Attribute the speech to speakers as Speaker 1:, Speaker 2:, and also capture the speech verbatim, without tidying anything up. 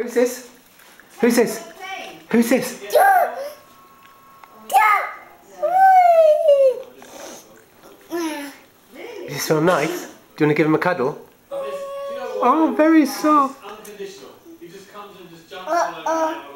Speaker 1: Who's this? Who's this? Who's this? Does he smell nice? Do you want to give him a cuddle? Oh, very soft.
Speaker 2: Unconditional. He just comes and just jumps all over.